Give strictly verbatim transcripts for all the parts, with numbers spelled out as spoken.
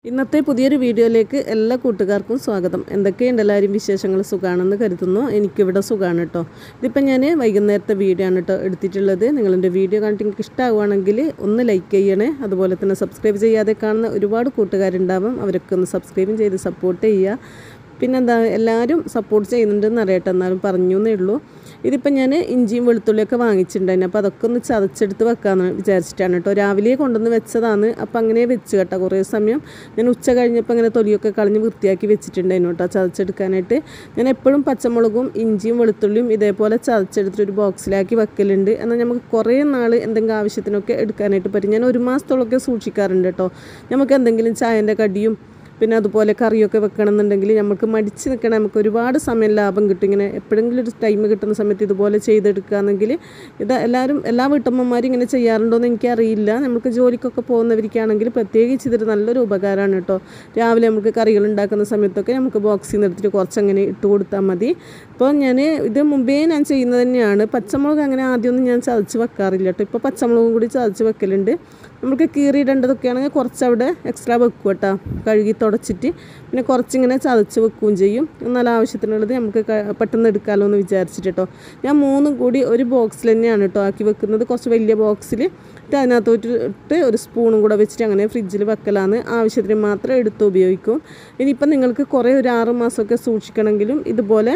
ഇന്നത്തെ പുതിയൊരു വീഡിയോയിലേക്ക് എല്ലാ കൂട്ടുകാർക്കും സ്വാഗതം. എന്തൊക്കെയുണ്ട് എല്ലാവരും വിശേഷങ്ങൾ? സുഖാണെന്ന് കരുതുന്നു. എനിക്കിവിടെ സുഖമാണ് കേട്ടോ. ഇതിപ്പോൾ ഞാൻ വൈകുന്നേരത്തെ വീഡിയോ ആണ് കേട്ടോ എടുത്തിട്ടുള്ളത്. നിങ്ങളെൻ്റെ വീഡിയോ കണ്ടിട്ട് നിങ്ങൾക്ക് ഇഷ്ടമാവുകയാണെങ്കിൽ ഒന്ന് ലൈക്ക് ചെയ്യണേ. അതുപോലെ തന്നെ സബ്സ്ക്രൈബ് ചെയ്യാതെ കാണുന്ന ഒരുപാട് കൂട്ടുകാരുണ്ടാവും. അവരൊക്കെ ഒന്ന് സബ്സ്ക്രൈബും ചെയ്ത് സപ്പോർട്ട് ചെയ്യുക. പിന്നെന്താ, എല്ലാവരും സപ്പോർട്ട് ചെയ്യുന്നുണ്ടെന്ന് അറിയട്ടെ, എന്നാലും പറഞ്ഞു എന്നേ ഉള്ളൂ. ഇതിപ്പോൾ ഞാൻ ഇഞ്ചിയും വെളുത്തുള്ളിയൊക്കെ വാങ്ങിച്ചിട്ടുണ്ടായിരുന്നു. അപ്പോൾ അതൊക്കെ ഒന്ന് ചതച്ചെടുത്ത് വെക്കാമെന്ന് വിചാരിച്ചിട്ടാണ് കേട്ടോ. രാവിലെ കൊണ്ടുവന്ന് വെച്ചതാണ്. അപ്പോൾ അങ്ങനെ വെച്ച് കേട്ടോ. കുറേ സമയം ഞാൻ ഉച്ച കഴിഞ്ഞപ്പോൾ അങ്ങനെ തൊലിയൊക്കെ കളഞ്ഞ് വൃത്തിയാക്കി വെച്ചിട്ടുണ്ടായിരുന്നു കേട്ടോ ചതച്ചെടുക്കാനായിട്ട്. ഞാൻ എപ്പോഴും പച്ചമുളകും ഇഞ്ചിയും വെളുത്തുള്ളിയും ഇതേപോലെ ചതച്ചെടുത്തിട്ട് ഒരു ബോക്സിലാക്കി വെക്കലുണ്ട്. എന്നാൽ നമുക്ക് കുറേ നാൾ എന്തെങ്കിലും ആവശ്യത്തിനൊക്കെ എടുക്കാനായിട്ട് പറ്റും. ഞാൻ ഒരു മാസത്തോളമൊക്കെ സൂക്ഷിക്കാറുണ്ട് കേട്ടോ. നമുക്ക് എന്തെങ്കിലും ചായൻ്റെ കടിയും പിന്നെ അതുപോലെ കറിയൊക്കെ വെക്കണം എന്നുണ്ടെങ്കിൽ നമുക്ക് മടിച്ച് നിൽക്കണം. നമുക്ക് ഒരുപാട് സമയം ലാഭം കിട്ടും. ഇങ്ങനെ എപ്പോഴെങ്കിലും ഒരു ടൈം കിട്ടുന്ന സമയത്ത് ഇതുപോലെ ചെയ്തെടുക്കുകയാണെങ്കിൽ ഇത് എല്ലാവരും എല്ലാ വീട്ടമ്മമാരും ഇങ്ങനെ ചെയ്യാറുണ്ടോ എന്ന് എനിക്കറിയില്ല. നമുക്ക് ജോലിക്കൊക്കെ പോകുന്നവർക്കാണെങ്കിൽ പ്രത്യേകിച്ച് ഇതൊരു നല്ലൊരു ഉപകാരമാണ് കേട്ടോ. രാവിലെ നമുക്ക് കറികൾ ഉണ്ടാക്കുന്ന സമയത്തൊക്കെ നമുക്ക് ബോക്സിൽ നിന്ന് എടുത്തിട്ട് കുറച്ചങ്ങനെ ഇട്ട് കൊടുത്താൽ മതി. അപ്പോൾ ഞാൻ ഇത് മുമ്പേ ഞാൻ ചെയ്യുന്നത് തന്നെയാണ്. പച്ചമുളക് അങ്ങനെ ആദ്യമൊന്നും ഞാൻ ചതച്ച് വെക്കാറില്ല കേട്ടോ. ഇപ്പോൾ പച്ചമുളകും കൂടി ചതച്ച് വെക്കലുണ്ട്. നമുക്ക് കീറിയിടേണ്ടതൊക്കെ ആണെങ്കിൽ കുറച്ചവിടെ എക്സ്ട്രാ വെക്കും കേട്ടോ, കഴുകി തുടച്ചിട്ട്. പിന്നെ കുറച്ചിങ്ങനെ ചതച്ച് വെക്കുകയും ചെയ്യും. എന്നാൽ ആവശ്യത്തിനുള്ളത് നമുക്ക് പെട്ടെന്ന് എടുക്കാമല്ലോ എന്ന് വിചാരിച്ചിട്ട് കേട്ടോ. ഞാൻ മൂന്നും കൂടി ഒരു ബോക്സിൽ തന്നെയാണ് കേട്ടോ ആക്കി വെക്കുന്നത്. കുറച്ച് വലിയ ബോക്സിൽ ഇട്ട് അതിനകത്തോട്ട് ഒരു സ്പൂണും കൂടെ വെച്ചിട്ട് അങ്ങനെ ഫ്രിഡ്ജിൽ വെക്കലാണ്. ആവശ്യത്തിന് മാത്രം എടുത്ത് ഉപയോഗിക്കും. ഇനിയിപ്പം നിങ്ങൾക്ക് കുറേ ഒരു ആറ് മാസമൊക്കെ സൂക്ഷിക്കണമെങ്കിലും ഇതുപോലെ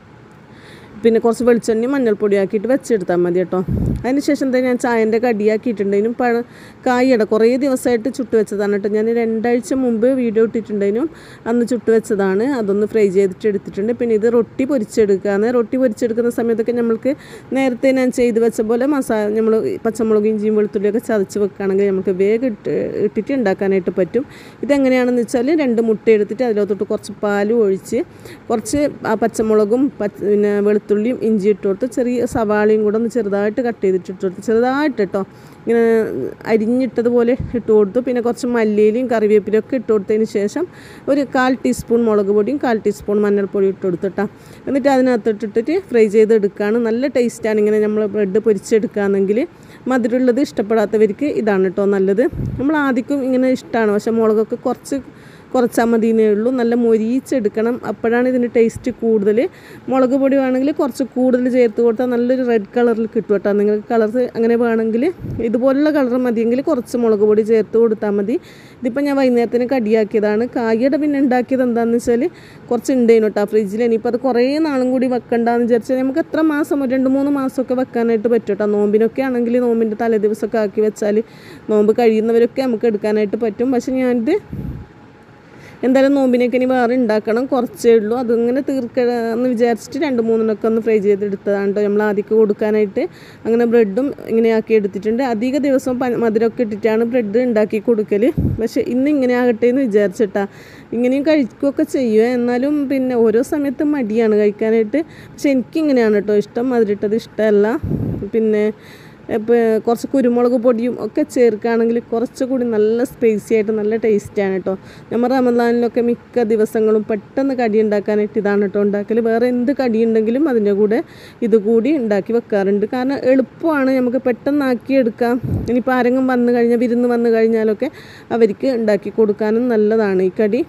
പിന്നെ കുറച്ച് വെളിച്ചെണ്ണയും മഞ്ഞൾപ്പൊടി ആക്കിയിട്ട് വെച്ചെടുത്താൽ മതി കേട്ടോ. അതിന് ശേഷം എന്താ, ഞാൻ ചായൻ്റെ കടിയാക്കിയിട്ടുണ്ടതിനും പഴ കായട കുറേ ദിവസമായിട്ട് ചുട്ട് വെച്ചതാണ് കേട്ടോ. ഞാൻ രണ്ടാഴ്ച മുമ്പ് വീഡിയോ ഇട്ടിട്ടുണ്ടതിനും അന്ന് ചുട്ട് വെച്ചതാണ്. അതൊന്ന് ഫ്രൈ ചെയ്തിട്ട് എടുത്തിട്ടുണ്ട്. പിന്നെ ഇത് റൊട്ടി പൊരിച്ചെടുക്കുകയാണ്. റൊട്ടി പൊരിച്ചെടുക്കുന്ന സമയത്തൊക്കെ നമ്മൾക്ക് നേരത്തെ ഞാൻ ചെയ്ത് വെച്ച പോലെ മസാല നമ്മൾ പച്ചമുളകും ഇഞ്ചിയും വെളുത്തുള്ളിയൊക്കെ ചതച്ച് വെക്കുകയാണെങ്കിൽ നമുക്ക് വേഗം ഇട്ട് ഇട്ടിട്ട് ഉണ്ടാക്കാനായിട്ട് പറ്റും. ഇതെങ്ങനെയാണെന്ന് വെച്ചാൽ രണ്ട് മുട്ട എടുത്തിട്ട് അതിലോട്ട് കുറച്ച് പാലും ഒഴിച്ച് കുറച്ച് ആ പച്ചമുളകും പിന്നെ വെളുത്തുള്ളിയും ഇഞ്ചി ഇട്ട് കൊടുത്ത് ചെറിയ സവാളയും കൂടെ ഒന്ന് ചെറുതായിട്ട് കട്ട് ചെയ്തിട്ട് ഇട്ട് കൊടുത്ത് ചെറുതായിട്ട് കേട്ടോ ഇങ്ങനെ അരിഞ്ഞിട്ടതുപോലെ ഇട്ട് കൊടുത്തു. പിന്നെ കുറച്ച് മല്ലിയിലയും കറിവേപ്പിലയും ഒക്കെ ഇട്ട് കൊടുത്തതിന് ശേഷം ഒരു കാൽ ടീസ്പൂൺ മുളക് പൊടിയും കാൽ ടീസ്പൂൺ മഞ്ഞൾപ്പൊടി ഇട്ട് കൊടുത്തിട്ടാ. എന്നിട്ട് അതിനകത്ത് ഇട്ടിട്ട് ഫ്രൈ ചെയ്തെടുക്കുകയാണ്. നല്ല ടേസ്റ്റാണ് ഇങ്ങനെ നമ്മൾ ബ്രെഡ് പൊരിച്ചെടുക്കുകയാണെങ്കിൽ. മധുരമുള്ളത് ഇഷ്ടപ്പെടാത്തവർക്ക് ഇതാണ് കേട്ടോ നല്ലത്. നമ്മൾ ആദ്യം ഇങ്ങനെ ഇഷ്ടമാണ്, പക്ഷേ മുളകൊക്കെ കുറച്ച് കുറച്ചാൽ മതിയേ ഉള്ളൂ. നല്ല മൊരിയിച്ചെടുക്കണം, അപ്പോഴാണ് ഇതിന് ടേസ്റ്റ് കൂടുതൽ. മുളക് പൊടി വേണമെങ്കിൽ കുറച്ച് കൂടുതൽ ചേർത്ത് കൊടുത്താൽ നല്ലൊരു റെഡ് കളറിൽ കിട്ടും കേട്ടോ. നിങ്ങൾക്ക് കളർ അങ്ങനെ വേണമെങ്കിൽ ഇതുപോലുള്ള കളർ മതിയെങ്കിൽ കുറച്ച് മുളക് പൊടി ചേർത്ത് കൊടുത്താൽ മതി. ഇതിപ്പോൾ ഞാൻ വൈകുന്നേരത്തിന് കടിയാക്കിയതാണ്. കായയുടെ പിന്നെ ഉണ്ടാക്കിയത് എന്താണെന്ന് വെച്ചാൽ കുറച്ച് ഉണ്ടായിരുന്നു കേട്ടോ ഫ്രിഡ്ജിൽ. ഇനിയിപ്പോൾ അത് കുറേ നാളും കൂടി വെക്കണ്ടെന്ന് വിചാരിച്ചാൽ നമുക്ക് എത്ര മാസം രണ്ട് മൂന്ന് മാസമൊക്കെ വെക്കാനായിട്ട് പറ്റും കേട്ടോ. നോമ്പിനൊക്കെ ആണെങ്കിൽ നോമ്പിൻ്റെ തലേ ദിവസമൊക്കെ ആക്കി വെച്ചാൽ നോമ്പ് കഴിയുന്നവരൊക്കെ നമുക്ക് എടുക്കാനായിട്ട് പറ്റും. പക്ഷേ ഞാനിത് എന്തായാലും നോമ്പിനൊക്കെ ഇനി വേറെ ഉണ്ടാക്കണം, കുറച്ചേ ഉള്ളൂ. അതിങ്ങനെ തീർക്കണമെന്ന് വിചാരിച്ചിട്ട് രണ്ട് മൂന്നെണ്ണമൊക്കെ ഒന്ന് ഫ്രൈ ചെയ്തെടുത്തതാണ് കേട്ടോ നമ്മൾ ആദ്യമൊക്കെ കൊടുക്കാനായിട്ട്. അങ്ങനെ ബ്രെഡും ഇങ്ങനെ ആക്കി എടുത്തിട്ടുണ്ട്. അധിക ദിവസവും മധുരമൊക്കെ ഇട്ടിട്ടാണ് ബ്രെഡ് ഉണ്ടാക്കി കൊടുക്കൽ. പക്ഷേ ഇന്ന് ഇങ്ങനെ ആകട്ടെ എന്ന് വിചാരിച്ചിട്ടാ. ഇങ്ങനെയും കഴിക്കുകയൊക്കെ ചെയ്യുക, എന്നാലും പിന്നെ ഓരോ സമയത്തും മടിയാണ് കഴിക്കാനായിട്ട്. പക്ഷേ എനിക്കിങ്ങനെയാണ് കേട്ടോ ഇഷ്ടം, മധുരിട്ടത് ഇഷ്ടമല്ല. പിന്നെ ഇപ്പോൾ കുറച്ച് കുരുമുളക് പൊടിയും ഒക്കെ ചേർക്കുകയാണെങ്കിൽ കുറച്ചുകൂടി നല്ല സ്പൈസി ആയിട്ട് നല്ല ടേസ്റ്റാണ് കേട്ടോ. നമ്മൾ റമദാനിലൊക്കെ മിക്ക ദിവസങ്ങളും പെട്ടെന്ന് കടി ഉണ്ടാക്കാനായിട്ട് ഇതാണ് കേട്ടോ ഉണ്ടാക്കൽ. വേറെ എന്ത് കടി ഉണ്ടെങ്കിലും അതിൻ്റെ കൂടെ ഇതുകൂടി ഉണ്ടാക്കി വെക്കാറുണ്ട്. കാരണം എളുപ്പമാണ്, നമുക്ക് പെട്ടെന്നാക്കി എടുക്കാം. ഇനിയിപ്പോൾ ആരെങ്കിലും വന്നു കഴിഞ്ഞാൽ വിരുന്ന് വന്നു കഴിഞ്ഞാലൊക്കെ അവർക്ക് ഉണ്ടാക്കി കൊടുക്കാനും നല്ലതാണ് ഈ കടി.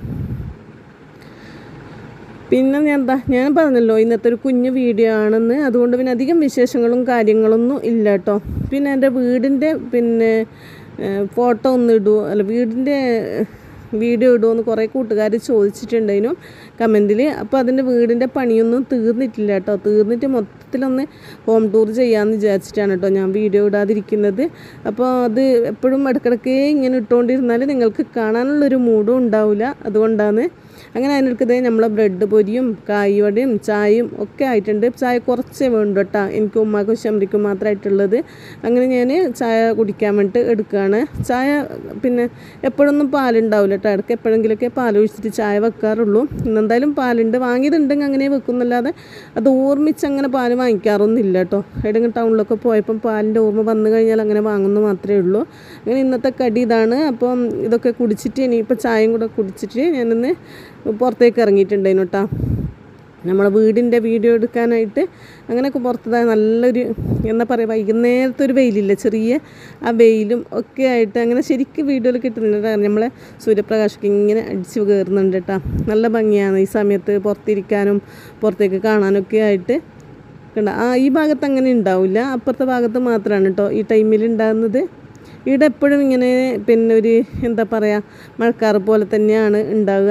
പിന്നെ ഞാൻ എന്താ ഞാൻ പറഞ്ഞല്ലോ ഇന്നത്തെ ഒരു കുഞ്ഞു വീഡിയോ ആണെന്ന്, അതുകൊണ്ട് പിന്നെ അധികം വിശേഷങ്ങളും കാര്യങ്ങളൊന്നും ഇല്ല കേട്ടോ. പിന്നെ എൻ്റെ വീടിൻ്റെ പിന്നെ ഫോട്ടോ ഒന്ന് ഇടുമോ, അല്ല വീടിൻ്റെ വീഡിയോ ഇടുമോ എന്ന് കുറേ കൂട്ടുകാർ ചോദിച്ചിട്ടുണ്ടായിരുന്നു കമൻറ്റിൽ. അപ്പോൾ അതിൻ്റെ വീടിൻ്റെ പണിയൊന്നും തീർന്നിട്ടില്ല കേട്ടോ. തീർന്നിട്ട് മൊത്തത്തിലൊന്ന് ഹോം ടൂർ ചെയ്യാമെന്ന് വിചാരിച്ചിട്ടാണ് കേട്ടോ ഞാൻ വീഡിയോ ഇടാതിരിക്കുന്നത്. അപ്പോൾ അത് എപ്പോഴും ഇടയ്ക്കിടയ്ക്ക് ഇങ്ങനെ ഇട്ടുകൊണ്ടിരുന്നാൽ നിങ്ങൾക്ക് കാണാനുള്ളൊരു മൂഡും ഉണ്ടാവില്ല. അതുകൊണ്ടാണ് അങ്ങനെ. അതിനെടുക്കതേ നമ്മളെ ബ്രെഡ് പൊരിയും കായ്വടയും ചായയും ഒക്കെ ആയിട്ടുണ്ട്. ചായ കുറച്ചേ വേണ്ടു കേട്ടോ, എനിക്ക് ഉമ്മാക്കും ശമരിക്കും മാത്രമായിട്ടുള്ളത്. അങ്ങനെ ഞാൻ ചായ കുടിക്കാൻ വേണ്ടിയിട്ട് എടുക്കുകയാണ്. ചായ പിന്നെ എപ്പോഴൊന്നും പാലുണ്ടാവില്ല കേട്ടോ, ഇടയ്ക്ക് എപ്പോഴെങ്കിലുമൊക്കെ പാലൊഴിച്ചിട്ട് ചായ വെക്കാറുള്ളൂ. ഇന്നെന്തായാലും പാലുണ്ട്, വാങ്ങിയതുണ്ടെങ്കിൽ അങ്ങനെ വെക്കുന്നല്ലാതെ അത് ഓർമ്മിച്ച് അങ്ങനെ പാല് വാങ്ങിക്കാറൊന്നും ഇല്ല കേട്ടോ. എവിടെയെങ്കിലും ടൗണിലൊക്കെ പോയപ്പം പാലിൻ്റെ ഓർമ്മ വന്നു കഴിഞ്ഞാൽ അങ്ങനെ വാങ്ങുന്നത് മാത്രമേ ഉള്ളൂ. അങ്ങനെ ഇന്നത്തെ കടി ഇതാണ്. അപ്പം ഇതൊക്കെ കുടിച്ചിട്ട് ഇനിയിപ്പോൾ ചായയും കൂടെ കുടിച്ചിട്ട് ഞാനൊന്ന് പുറത്തേക്ക് ഇറങ്ങിയിട്ടുണ്ടായിരുന്നു കേട്ടോ. നമ്മളെ വീടിൻ്റെ വീഡിയോ എടുക്കാനായിട്ട് അങ്ങനെയൊക്കെ പുറത്തതായ നല്ലൊരു എന്താ പറയുക വൈകുന്നേരത്തെ ഒരു വെയിലില്ല ചെറിയ ആ വെയിലും ഒക്കെ ആയിട്ട് അങ്ങനെ ശരിക്കും വീഡിയോയിൽ കിട്ടുന്നുണ്ട്. നമ്മളെ സൂര്യപ്രകാശമൊക്കെ ഇങ്ങനെ അടിച്ച് കയറുന്നുണ്ട് കേട്ടോ. നല്ല ഭംഗിയാണ് ഈ സമയത്ത് പുറത്തിരിക്കാനും പുറത്തേക്ക് കാണാനൊക്കെ ആയിട്ട്. കണ്ട ആ ഈ ഭാഗത്ത് അങ്ങനെ ഉണ്ടാവില്ല, അപ്പുറത്തെ ഭാഗത്ത് മാത്രമാണ് കേട്ടോ ഈ ടൈമിൽ ഉണ്ടാകുന്നത്. ഇവിടെ എപ്പോഴും ഇങ്ങനെ പിന്നെ ഒരു എന്താ പറയുക മഴക്കാറ് പോലെ തന്നെയാണ് ഉണ്ടാവുക.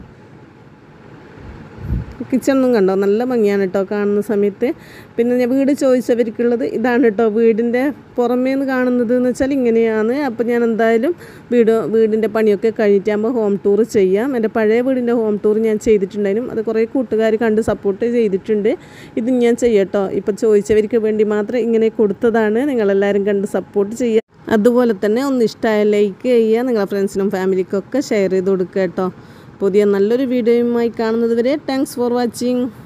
കിച്ചണൊന്നും കണ്ടോ നല്ല ഭംഗിയാണ് കേട്ടോ കാണുന്ന സമയത്ത്. പിന്നെ ഞാൻ വീട് ചോദിച്ചവർക്കുള്ളത് ഇതാണ് കേട്ടോ, വീടിൻ്റെ പുറമേ നിന്ന് കാണുന്നത് എന്ന് വെച്ചാൽ ഇങ്ങനെയാണ്. അപ്പോൾ ഞാൻ എന്തായാലും വീട് വീടിൻ്റെ പണിയൊക്കെ കഴിഞ്ഞിട്ടാകുമ്പോൾ ഹോം ടൂർ ചെയ്യാം. എൻ്റെ പഴയ വീടിൻ്റെ ഹോം ടൂർ ഞാൻ ചെയ്തിട്ടുണ്ടായിരുന്നു, അത് കുറേ കൂട്ടുകാർ കണ്ട് സപ്പോർട്ട് ചെയ്തിട്ടുണ്ട്. ഇത് ഞാൻ ചെയ്യട്ടോ, ഇപ്പോൾ ചോദിച്ചവർക്ക് വേണ്ടി മാത്രം ഇങ്ങനെ കൊടുത്തതാണ്. നിങ്ങളെല്ലാവരും കണ്ട് സപ്പോർട്ട് ചെയ്യുക. അതുപോലെ തന്നെ ഒന്ന് ഇഷ്ടമായ ലൈക്ക് ചെയ്യുക, നിങ്ങളുടെ ഫ്രണ്ട്സിനും ഫാമിലിക്കൊക്കെ ഷെയർ ചെയ്ത് കൊടുക്കുക കേട്ടോ. പുതിയ നല്ലൊരു വീഡിയോയുമായി കാണുന്നത് വരെ താങ്ക്സ് ഫോർ വാച്ചിങ്.